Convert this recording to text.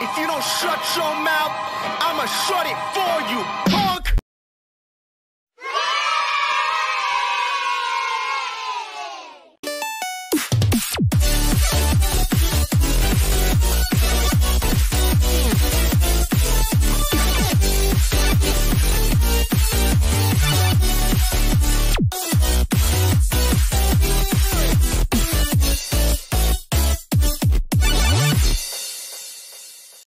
If you don't shut your mouth, I'ma shut it for you.